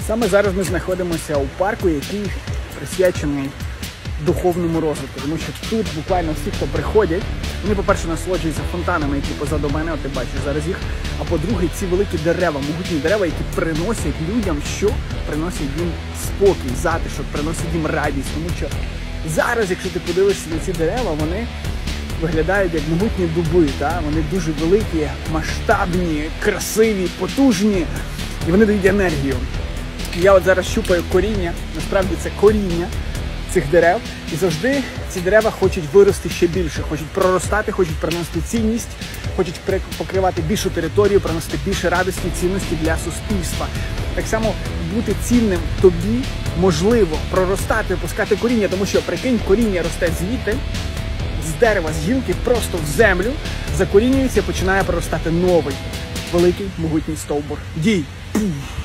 Саме зараз ми знаходимося у парку, який присвячений духовному розвитку. Тому що тут буквально всі, хто приходять, вони, по-перше, насолоджуються фонтанами, які позаду мене, от ти бачиш зараз їх. А по-друге, ці великі дерева, могутні дерева, які приносять людям, що приносять їм спокій, затишок, приносять їм радість. Тому що зараз, якщо ти подивишся на ці дерева, вони виглядають як могутні дуби. Та? Вони дуже великі, масштабні, красиві, потужні. І вони дають енергію. Я от зараз щупаю коріння, насправді це коріння цих дерев. І завжди ці дерева хочуть вирости ще більше, хочуть проростати, хочуть приносити цінність, хочуть покривати більшу територію, приносити більше радості і цінності для суспільства. Так само бути цінним тобі можливо проростати, пускати коріння, тому що, прикинь, коріння росте звідти, з дерева, з гілки, просто в землю, закорінюється і починає проростати новий, великий, могутній стовбур. Дій!